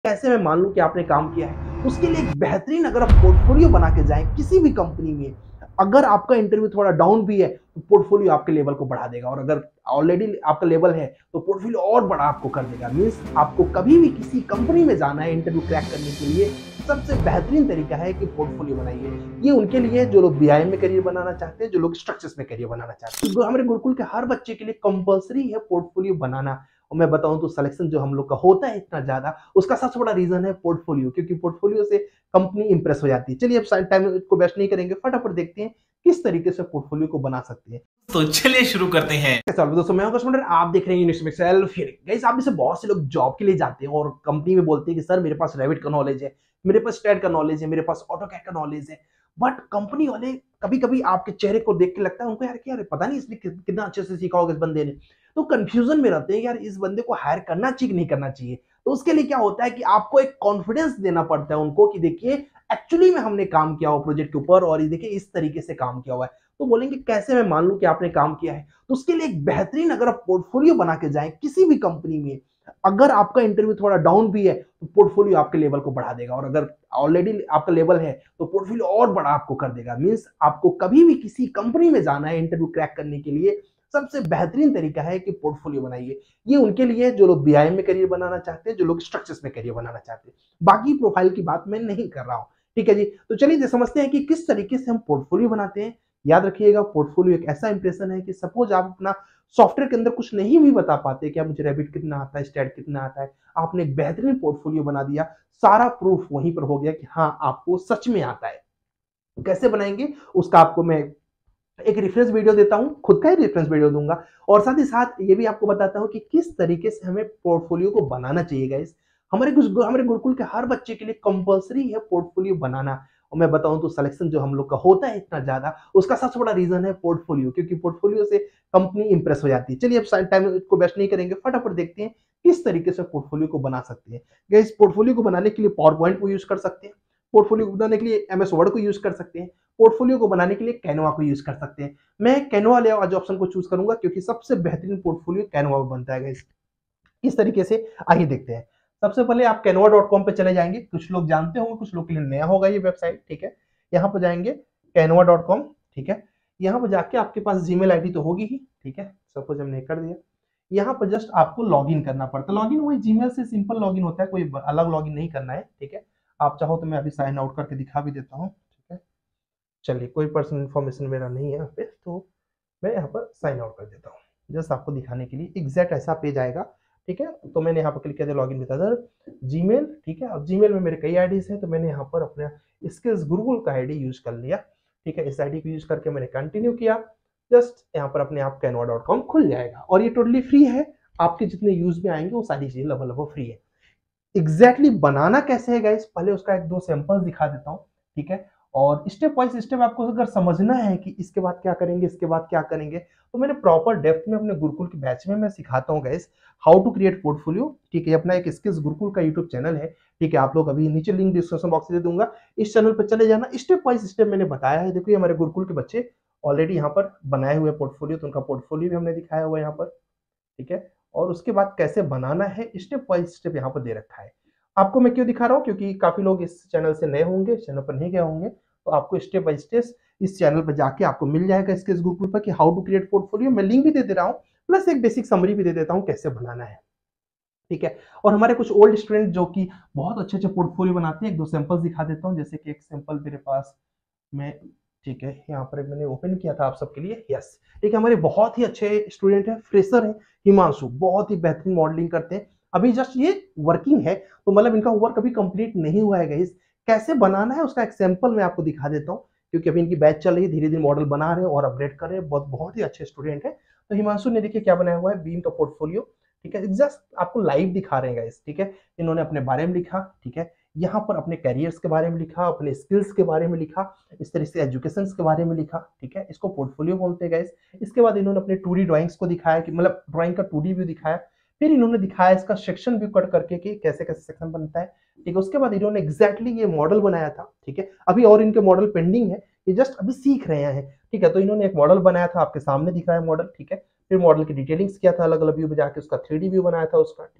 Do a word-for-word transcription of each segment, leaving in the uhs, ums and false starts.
कैसे मैं मान लूँ कि आपने काम किया है? उसके लिए एक बेहतरीन अगर आप पोर्टफोलियो बना के जाएँ किसी भी कंपनी में, अगर आपका इंटरव्यू थोड़ा डाउन भी है, तो पोर्टफोलियो आपके लेवल को बढ़ा देगा और अगर ऑलरेडी आपका लेवल है, तो पोर्टफोलियो और बड़ा आपको कर देगा। मीन्स आपको कभी भी किसी कंपनी में जाना है इंटरव्यू क्रैक करने के लिए, सबसे बेहतरीन तरीका है कि पोर्टफोलियो बनाइए। ये उनके लिए है जो लोग बीआईएम में करियर बनाना चाहते हैं, जो लोग स्ट्रक्चर्स में करियर बनाना चाहते हैं। हमारे गुरुकुल के हर बच्चे के लिए कंपल्सरी है पोर्टफोलियो बनाना। और मैं बताऊं तो सिलेक्शन जो हम लोग का होता है इतना ज्यादा, उसका सबसे बड़ा रीजन है पोर्टफोलियो, क्योंकि पोर्टफोलियो से कंपनी इंप्रेस हो जाती है। चलिए अब टाइम को वेस्ट नहीं करेंगे, फटाफट देखते हैं किस तरीके से पोर्टफोलियो को बना सकते हैं। तो चलिए शुरू करते हैं। चलो दोस्तों, मैं हूं कस्टमर, आप देख रहे हैं यूनिवर्सिटी एक्सेल फियरिंग। गाइस, आप में से बहुत से लोग जॉब के लिए जाते हैं और कंपनी में बोलते हैं कि सर मेरे पास रेविट का नॉलेज है, मेरे पास स्टैट का नॉलेज है, मेरे पास ऑटोकैड का नॉलेज है। बट कंपनी वाले कभी कभी आपके चेहरे को देख के लगता है उनको, यार क्या यार पता नहीं इसने कि- कितना अच्छे से सीखा होगा इस बंदे ने, तो कंफ्यूजन में रहते हैं यार इस बंदे को हायर करना चाहिए कि नहीं करना चाहिए। तो उसके लिए क्या होता है कि आपको एक कॉन्फिडेंस देना पड़ता है उनको कि देखिए एक्चुअली में हमने काम किया हुआ प्रोजेक्ट के ऊपर और ये देखिए इस तरीके से काम किया हुआ है। तो बोलेंगे कैसे मैं मान लूं कि आपने काम किया है? तो उसके लिए एक बेहतरीन अगर आप पोर्टफोलियो बना के जाएं किसी भी कंपनी में, अगर आपका इंटरव्यू थोड़ा डाउन भी है, तो पोर्टफोलियो आपके लेवल को बढ़ा देगा और अगर ऑलरेडी आपका लेवल है, तो पोर्टफोलियो और बड़ा आपको कर देगा। मीन्स आपको कभी भी किसी कंपनी में जाना है इंटरव्यू क्रैक करने के लिए, सबसे बेहतरीन तरीका है कि पोर्टफोलियो बनाइए। ये उनके लिए है जो लोग बीआईएम में करियर बनाना चाहते हैं, जो लोग स्ट्रक्चर्स में करियर बनाना चाहते हैं। बाकी प्रोफाइल की बात मैं नहीं कर रहा हूं। ठीक है जी, तो चलिए समझते हैं कि किस तरीके से हम पोर्टफोलियो बनाते हैं। याद रखिएगा, पोर्टफोलियो एक ऐसा इंप्रेशन है कि सपोज आप अपना सॉफ्टवेयर के अंदर कुछ नहीं भी बता पाते, क्या मुझे रैबिट कितना आता है, स्टैट कितना आता है, आपने एक बेहतरीन पोर्टफोलियो बना दिया, सारा प्रूफ वहीं पर हो गया कि हाँ आपको सच में आता है। कैसे बनाएंगे उसका आपको मैं एक रेफरेंस वीडियो देता हूं, खुद का ही रेफरेंस वीडियो दूंगा और साथ ही साथ ये भी आपको बताता हूं कि किस तरीके से हमें पोर्टफोलियो को बनाना चाहिए। गाइस, हमारे कुछ हमारे गुरुकुल के हर बच्चे के लिए कंपलसरी है पोर्टफोलियो बनाना। और मैं बताऊं तो सिलेक्शन जो हम लोग का होता है इतना ज्यादा, उसका सबसे बड़ा रीजन है पोर्टफोलियो, क्योंकि पोर्टफोलियो से कंपनी इंप्रेस हो जाती है। चलिए अब टाइम को वेस्ट नहीं करेंगे, फटाफट देखते हैं किस तरीके से पोर्टफोलियो को बना सकते हैं। गाइस, पोर्टफोलियो को बनाने के लिए पावर पॉइंट को यूज कर सकते हैं, पोर्टफोलियो को बनाने के लिए एमएस वर्ड को यूज कर सकते हैं, पोर्टफोलियो को बनाने के लिए कैनवा को यूज कर सकते हैं। मैं कैनवा ले आज ऑप्शन को चूज करूंगा क्योंकि सबसे बेहतरीन पोर्टफोलियो कैनवा में बनता है। गाइस, इस तरीके से आइए देखते हैं। सबसे पहले आप कैनवा डॉट कॉम पे चले जाएंगे, कुछ लोग जानते होंगे, कुछ लोग के लिए नया होगा ये वेबसाइट। ठीक है, यहाँ पर जाएंगे कैनवा डॉट कॉम। ठीक है, यहाँ पर जाके आपके पास जीमेल आईडी तो होगी ही। ठीक है, सपोज हमने कर दिया, यहाँ पर जस्ट आपको लॉगिन करना पड़ता है। लॉगिन वही जीमेल से सिंपल लॉगिन होता है, कोई अलग लॉगिन नहीं करना है। ठीक है, आप चाहो तो मैं अभी साइन आउट करके दिखा भी देता हूँ। ठीक है, चलिए कोई पर्सनल इन्फॉर्मेशन मेरा नहीं है यहाँ पे, तो मैं यहाँ पर साइन आउट कर देता हूँ जस्ट आपको दिखाने के लिए। एग्जैक्ट ऐसा पेज आएगा। ठीक है, तो मैंने यहाँ पर क्लिक किया था लॉगिन विद अदर जीमेल। ठीक है, अब जीमेल में मेरे कई आईडीज हैं, तो मैंने यहाँ पर अपना स्किल्स गुरुकुल का आईडी यूज कर लिया। ठीक है, इस आईडी को यूज करके मैंने कंटिन्यू किया। जस्ट यहाँ पर अपने आप कैनवा डॉट कॉम खुल जाएगा और ये टोटली फ्री है। आपके जितने यूज में आएंगे वो सारी चीजें लगभग लगभग फ्री है। एग्जैक्टली exactly बनाना कैसे है गाइस, पहले उसका एक दो सैंपल दिखा देता हूँ। ठीक है, और स्टेप वाइज स्टेप आपको अगर समझना है कि इसके बाद क्या करेंगे, इसके बाद क्या करेंगे, तो मैंने प्रॉपर डेप्थ में अपने गुरुकुल के बैच में मैं सिखाता हूँ guys how to create portfolio. ठीक है, अपना एक स्किल्स गुरुकुल का यूट्यूब चैनल है। ठीक है, आप लोग अभी नीचे लिंक डिस्क्रिप्शन बॉक्स में दे दूंगा, इस चैनल पर चले जाना। स्टेप वाइज स्टेप मैंने बताया है। देखिए हमारे गुरुकुल के बच्चे ऑलरेडी यहाँ पर बनाए हुए पोर्टफोलियो, तो उनका पोर्टफोलियो भी हमने दिखाया हुआ है यहाँ पर। ठीक है, और उसके बाद कैसे बनाना है स्टेप बाय स्टेप यहाँ पर दे रखा है। आपको मैं क्यों दिखा रहा हूँ, क्योंकि काफी लोग इस चैनल से नए होंगे, इस चैनल पर नहीं गए होंगे, तो आपको स्टेप बाय स्टेप इस चैनल पर जाके आपको मिल जाएगा इसके इस ग्रुप पर कि हाउ टू क्रिएट पोर्टफोलियो। मैं लिंक भी दे दे रहा हूँ, प्लस एक बेसिक समरी भी दे देता हूँ कैसे बनाना है। ठीक है, और हमारे कुछ ओल्ड स्टूडेंट जो कि बहुत अच्छे अच्छे पोर्टफोलियो बनाते हैं, एक दो सैंपल्स दिखा देता हूँ। जैसे कि एक सैंपल मेरे पास मैं, ठीक है, यहाँ पर मैंने ओपन किया था आप सबके लिए। यस, ठीक है, हमारे बहुत ही अच्छे स्टूडेंट हैं, फ्रेशर हैं, हिमांशु, बहुत ही बेहतरीन मॉडलिंग करते हैं। अभी जस्ट ये वर्किंग है, तो मतलब इनका वर्क अभी कंप्लीट नहीं हुआ है गाइस। कैसे बनाना है उसका एक सैंपल मैं आपको दिखा देता हूँ, क्योंकि अभी इनकी बैच चल रही है, धीरे धीरे मॉडल बना रहे हैं और अपग्रेड कर रहे हैं। बहुत बहुत ही अच्छे स्टूडेंट है। तो हिमांशु ने देखिए क्या बनाया हुआ है, बीम का पोर्टफोलियो। ठीक है, जस्ट आपको लाइव दिखा रहे हैं गाइस। ठीक है, इन्होंने अपने बारे में लिखा। ठीक है, यहाँ पर अपने कैरियर्स के बारे में लिखा, अपने स्किल्स के बारे में लिखा, इस तरह से एजुकेशन के बारे में लिखा। ठीक है, इसको पोर्टफोलियो बोलते हैं गाइस। इसके बाद इन्होंने अपने टू डी ड्राइंग्स को दिखाया कि मतलब ड्राइंग का टू डी व्यू दिखाया। फिर इन्होंने दिखाया इसका सेक्शन व्यू कट करके कि कैसे कैसे सेक्शन बनता है। ठीक है, उसके बाद इन्होंने एग्जैक्टली ये मॉडल बनाया था। ठीक है, अभी और इनके मॉडल पेंडिंग है, ये जस्ट अभी सीख रहे हैं। ठीक है, तो इन्होंने एक मॉडल बनाया था, आपके सामने दिख रहा है मॉडल। ठीक है, फिर मॉडल की डिटेलिंग्स किया था, अलग अलग व्यू में जाके उसका थ्री डी व्यू बनाया था उसका। ठीक है,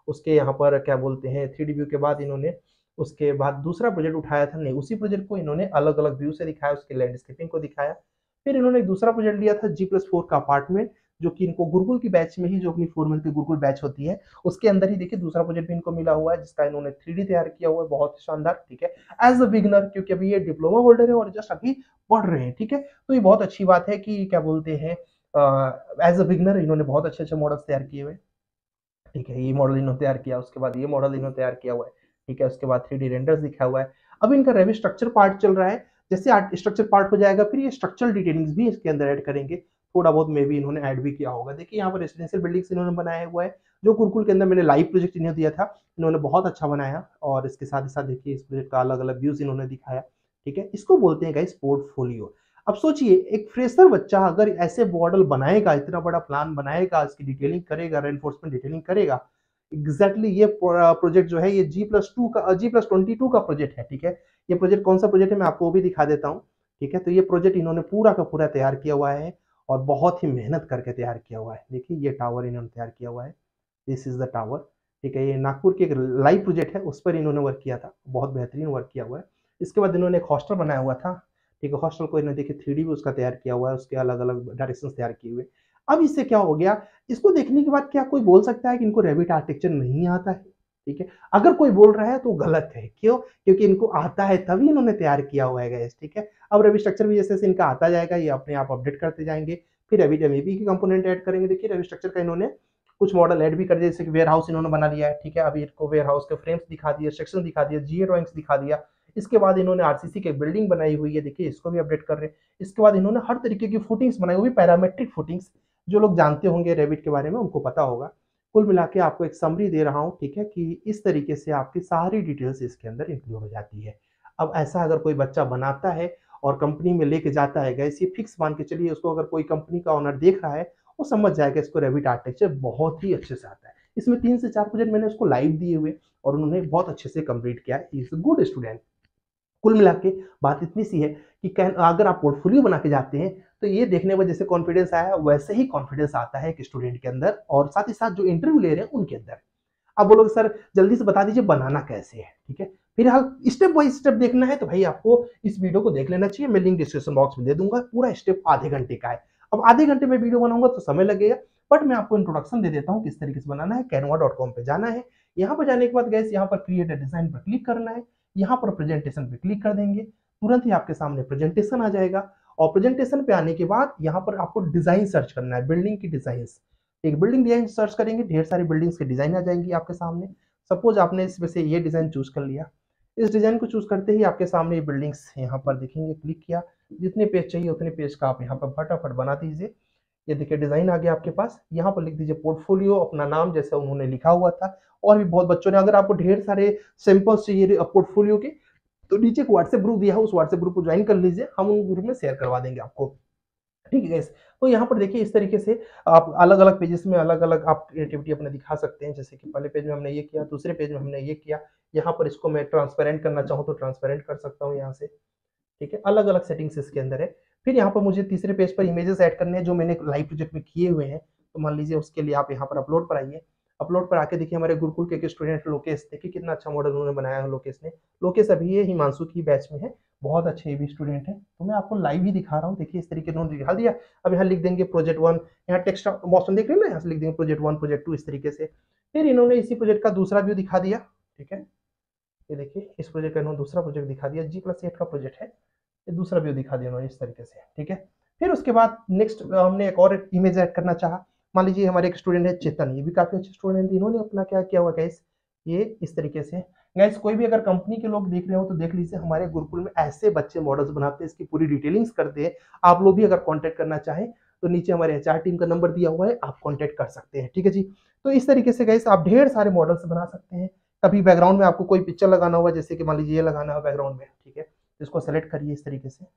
उसके यहाँ पर क्या बोलते हैं थ्री डी व्यू के बाद इन्होंने उसके बाद दूसरा प्रोजेक्ट उठाया था, नहीं उसी प्रोजेक्ट को इन्होंने अलग अलग व्यू से दिखाया, उसके लैंडस्केपिंग को दिखाया। फिर इन्होंने एक दूसरा प्रोजेक्ट लिया था जी प्लस फोर का अपार्टमेंट, जो कि इनको गुरुकुल की बैच में ही, जो अपनी फोर मंथ की गुरुकुल बैच होती है उसके अंदर ही देखिए दूसरा प्रोजेक्ट भी इनको मिला हुआ है, जिसका इन्होंने थ्री डी तैयार किया हुआ है, बहुत ही शानदार। ठीक है, एज अ बिगनर, क्योंकि अभी ये डिप्लोमा होल्डर है और जस्ट अभी पढ़ रहे हैं। ठीक है, तो ये बहुत अच्छी बात है कि क्या बोलते हैं एज अ बिगनर इन्होंने बहुत अच्छे अच्छे मॉडल्स तैयार किए हुए। ठीक है, ये मॉडल इन्होंने तैयार किया, उसके बाद ये मॉडल इन्होंने तैयार किया हुआ है। ठीक है, उसके बाद थ्री डी रेंडर्स दिखा हुआ है। अब इनका रेवी स्ट्रक्चर पार्ट चल रहा है, जैसे आर्ट स्ट्रक्चर पार्ट हो जाएगा फिर ये स्ट्रक्चरल डिटेलिंग्स भी इसके अंदर ऐड करेंगे, थोड़ा बहुत मे भी इन्होंने ऐड भी किया होगा। देखिए यहाँ पर रेसिडेंशियल बिल्डिंग्स इन्होंने बनाया हुआ है, जो गुरुकुल के अंदर मैंने लाइव प्रोजेक्ट इन्हें दिया था, इन्होंने बहुत अच्छा बनाया। और इसके साथ ही साथ देखिए इस प्रोजेक्ट का अलग अलग व्यूज इन्होंने दिखाया। ठीक है, इसको बोलते हैं गाइस पोर्टफोलियो। अब सोचिए एक फ्रेशर बच्चा अगर ऐसे मॉडल बनाएगा, इतना बड़ा प्लान बनाएगा, इसकी डिटेलिंग करेगा, रेनफोर्समेंट डिटेलिंग करेगा, एग्जैक्टली exactly ये प्रोजेक्ट जो है ये जी प्लस टू का जी प्लस ट्वेंटी टू का प्रोजेक्ट है। ठीक है, ये प्रोजेक्ट कौन सा प्रोजेक्ट है मैं आपको वो भी दिखा देता हूँ। ठीक है, तो ये प्रोजेक्ट इन्होंने पूरा का पूरा तैयार किया हुआ है और बहुत ही मेहनत करके तैयार किया हुआ है। देखिए ये टावर इन्होंने तैयार किया हुआ है, दिस इज द टावर। ठीक है, ये नागपुर की एक लाइव प्रोजेक्ट है, उस पर इन्होंने वर्क किया था, बहुत बेहतरीन वर्क किया हुआ है। इसके बाद इन्होंने एक हॉस्टल बनाया हुआ था। ठीक है, हॉस्टल को इन्होंने देखिए थ्री डी भी उसका तैयार किया हुआ है, उसके अलग अलग डायरेक्शन तैयार किए हुए। अब इससे क्या हो गया, इसको देखने के बाद क्या कोई बोल सकता है कि इनको रेविट आर्किटेक्चर नहीं आता है? ठीक है, अगर कोई बोल रहा है तो गलत है। क्यों? क्योंकि इनको आता है तभी इन्होंने तैयार किया हुआ है गाइस। ठीक है, अब रेविट स्ट्रक्चर भी जैसे जैसे इनका आता जाएगा ये अपने आप अपडेट करते जाएंगे, फिर रेविट एमईबी के कंपोनेंट ऐड करेंगे। देखिए रेविट स्ट्रक्चर का इन्होंने कुछ मॉडल ऐड भी कर दिया, जैसे कि वेयर हाउस इन्होंने बना लिया है। ठीक है, अभी इनको वेयर हाउस के फ्रेम्स दिखा दिया, सेक्शन दिखा दिया, जीए ड्राइंग्स दिखा दिया। इसके बाद इन्होंने आरसीसी की बिल्डिंग बनाई हुई है, देखिए इसको भी अपडेट कर रहे हैं। इसके बाद इन्होंने हर तरीके की फुटिंग्स बनाई हुई, पैरामेट्रिक फुटिंग्स, जो लोग जानते होंगे रेविट के बारे में उनको पता होगा। कुल मिला के आपको एक समरी दे रहा हूँ। ठीक है, कि इस तरीके से आपकी सारी डिटेल्स इसके अंदर इंक्लूड हो जाती है। अब ऐसा अगर कोई बच्चा बनाता है और कंपनी में लेके जाता है गैस, ये फिक्स मान के चलिए, उसको अगर कोई कंपनी का ऑनर देख रहा है वो समझ जाएगा इसको रेविट आर्किटेक्चर बहुत ही अच्छे से आता है। इसमें तीन से चार प्रोजेक्ट मैंने उसको लाइव दिए हुए और उन्होंने बहुत अच्छे से कंप्लीट किया है, इज गुड स्टूडेंट। कुल मिला के बात इतनी सी है कि अगर आप पोर्टफोलियो बना के जाते हैं तो ये देखने में जैसे कॉन्फिडेंस आया वैसे ही कॉन्फिडेंस आता है एक स्टूडेंट के अंदर और साथ ही साथ जो इंटरव्यू ले रहे हैं उनके अंदर। अब बोलोगे सर जल्दी से बता दीजिए बनाना कैसे है। ठीक है, फिलहाल स्टेप बाय स्टेप देखना है तो भाई आपको इस वीडियो को देख लेना चाहिए, मैं लिंक डिस्क्रिप्शन बॉक्स में दे दूंगा। पूरा स्टेप आधे घंटे का है। अब आधे घंटे में वीडियो बनाऊंगा तो समय लगेगा, बट मैं आपको इंट्रोडक्शन दे देता हूँ किस तरीके से बनाना है। कैनवा डॉट कॉम पे जाना है, यहाँ पर जाने के बाद गैस यहाँ पर क्रिएट अ डिजाइन पर क्लिक करना है, यहाँ पर प्रेजेंटेशन पे क्लिक कर देंगे, तुरंत ही आपके सामने प्रेजेंटेशन आ जाएगा। और प्रेजेंटेशन पे आने के बाद यहाँ पर आपको डिजाइन सर्च करना है, बिल्डिंग की डिजाइन। एक बिल्डिंग डिजाइन सर्च करेंगे, ढेर सारी बिल्डिंग्स के डिजाइन आ जाएंगी आपके सामने। सपोज आपने इसमें से ये डिजाइन चूज कर लिया, इस डिजाइन को चूज करते ही आपके सामने ये बिल्डिंग्स यहाँ पर दिखेंगे। क्लिक किया, जितने पेज चाहिए उतने पेज का आप यहाँ पर फटाफट बना दीजिए। ये देखिए डिजाइन आ गया आपके पास, यहाँ पर लिख दीजिए पोर्टफोलियो, अपना नाम जैसा उन्होंने लिखा हुआ था। और भी बहुत बच्चों ने, अगर आपको ढेर सारे सैंपल्स चाहिए पोर्टफोलियो के तो नीचे एक व्हाट्सएप ग्रुप दिया है, उस व्हाट्सएप ग्रुप को ज्वाइन कर लीजिए, हम उन ग्रुप में शेयर करवा देंगे आपको। ठीक है गाइस, तो यहाँ पर देखिए इस तरीके से आप अलग अलग पेजेस में अलग अलग आप क्रिएटिविटी अपने दिखा सकते हैं। जैसे कि पहले पेज में हमने ये किया, दूसरे पेज में हमने ये किया, यहाँ पर इसको मैं ट्रांसपेरेंट करना चाहूँ तो ट्रांसपेरेंट कर सकता हूँ यहाँ से। ठीक है, अलग अलग सेटिंग्स इसके अंदर है। फिर यहाँ पर मुझे तीसरे पेज पर इमेजेस ऐड करने हैं जो मैंने लाइव प्रोजेक्ट में किए हुए हैं, तो मान लीजिए उसके लिए आप यहाँ पर अपलोड पर आइए। अपलोड पर आके देखिए हमारे गुरुकुल के स्टूडेंट लोकेश, देखिए कितना अच्छा मॉडल उन्होंने बनाया है। लोकेश ने, लोकेश अभी ये हिमांशु की बैच में है, बहुत अच्छे ये भी स्टूडेंट है, तो मैं आपको लाइव ही दिखा रहा हूँ। देखिए इस तरीके से उन्होंने दिखा दिया। अब यहाँ लिख देंगे प्रोजेक्ट वन, यहाँ टेक्स्ट मॉशन देख रहे हैं ना, यहाँ से लिख देंगे प्रोजेक्ट वन प्रोजेक्ट टू, इस तरीके से। फिर इन्होंने इसी प्रोजेक्ट का दूसरा व्यू दिखा दिया। ठीक है, ये देखिए इस प्रोजेक्ट का इन्होंने दूसरा प्रोजेक्ट दिखा दिया, जी प्लस एट का प्रोजेक्ट है, ये दूसरा व्यू दिखा दिया उन्होंने इस तरीके से। ठीक है, फिर उसके बाद नेक्स्ट हमने एक और इमेज ऐड करना चाहा। मान लीजिए हमारे एक स्टूडेंट है चेतन, ये भी काफी अच्छे स्टूडेंट, इन्होंने अपना क्या किया हुआ गाइस, ये इस तरीके से। गाइस कोई भी अगर कंपनी के लोग देख रहे हो तो देख लीजिए, हमारे गुरुकुल में ऐसे बच्चे मॉडल्स बनाते हैं, इसकी पूरी डिटेलिंग्स करते हैं। आप लोग भी अगर कॉन्टेक्ट करना चाहें तो नीचे हमारे एचआर टीम का नंबर दिया हुआ है, आप कॉन्टेक्ट कर सकते हैं। ठीक है जी, तो इस तरीके से गाइस आप ढेर सारे मॉडल्स बना सकते हैं। कभी बैकग्राउंड में आपको कोई पिक्चर लगाना हुआ, जैसे कि मान लीजिए ये लगाना है बैकग्राउंड में। ठीक है, इसको सेलेक्ट करिए इस तरीके से,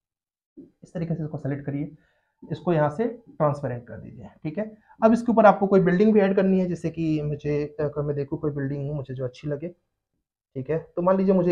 इस तरीके से इसको सेलेक्ट करिए, इसको यहाँ से ट्रांसपेरेंट कर दीजिए। ठीक है, अब इसके ऊपर आपको कोई बिल्डिंग भी ऐड करनी है, जैसे कि मुझे अगर मैं देखूँ कोई बिल्डिंग मुझे जो अच्छी लगे। ठीक है, तो मान लीजिए मुझे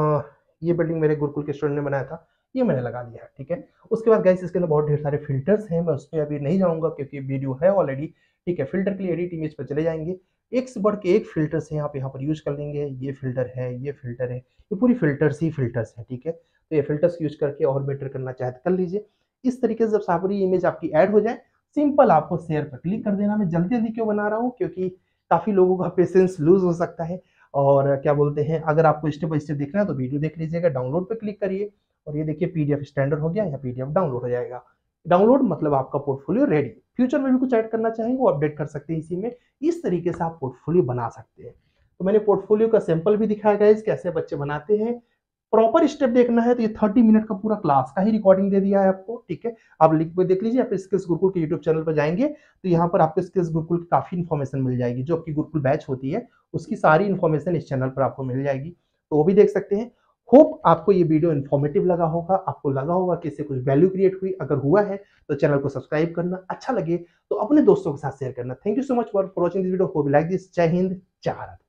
ये बिल्डिंग मेरे गुरुकुल के स्टूडेंट ने बनाया था, ये मैंने लगा दिया है। ठीक है, उसके बाद गाइस इसके अंदर बहुत ढेर सारे फिल्टर्स हैं, मैं उस पर अभी नहीं जाऊँगा क्योंकि वीडियो है ऑलरेडी। ठीक है, फिल्टर के लिए एडिट इमेज पर चले जाएंगे, एक से बढ़ के एक फिल्टर्स है आप यहाँ पर यूज कर लेंगे। ये फिल्टर है, ये फिल्टर है, ये पूरी फिल्टर्स ही फिल्टर्स है, ठीक है। तो ये फिल्टर्स यूज करके और बेटर करना चाहे तो कर लीजिए। इस तरीके से जब सारी इमेज आपकी ऐड हो जाए, सिंपल आपको शेयर पर क्लिक कर देना। मैं जल्दी जल्दी क्यों बना रहा हूँ, क्योंकि काफी लोगों का पेशेंस लूज हो सकता है। और क्या बोलते हैं, अगर आपको स्टेप बाय स्टेप देखना है तो वीडियो देख लीजिएगा। डाउनलोड पे क्लिक करिए और ये देखिए पीडीएफ स्टैंडर्ड हो गया या पीडीएफ डाउनलोड हो जाएगा। डाउनलोड मतलब आपका पोर्टफोलियो रेडी। फ्यूचर में भी कुछ ऐड करना चाहेंगे वो अपडेट कर सकते हैं इसी में। इस तरीके से आप पोर्टफोलियो बना सकते हैं। तो मैंने पोर्टफोलियो का सैंपल भी दिखाया गाइस, कैसे बच्चे बनाते हैं। प्रॉपर स्टेप देखना है तो ये थर्टी मिनट का पूरा क्लास का ही रिकॉर्डिंग दे दिया है आपको, ठीक है। आप लिंक पे देख लीजिए, आप स्किल्स गुरुकुल के यूट्यूब चैनल पर जाएंगे तो यहाँ पर आपको स्किल्स गुरुकुल की काफी इन्फॉर्मेशन मिल जाएगी। जो आपकी गुरुकुल बैच होती है उसकी सारी इन्फॉर्मेशन इस चैनल पर आपको मिल जाएगी, तो वो भी देख सकते हैं। होप आपको ये वीडियो इन्फॉर्मेटिव लगा होगा, आपको लगा होगा कि इससे कुछ वैल्यू क्रिएट हुई। अगर हुआ है तो चैनल को सब्सक्राइब करना, अच्छा लगे तो अपने दोस्तों के साथ शेयर करना। Thank you so much for watching this video, hope you like this. जय हिंद, जय भारत।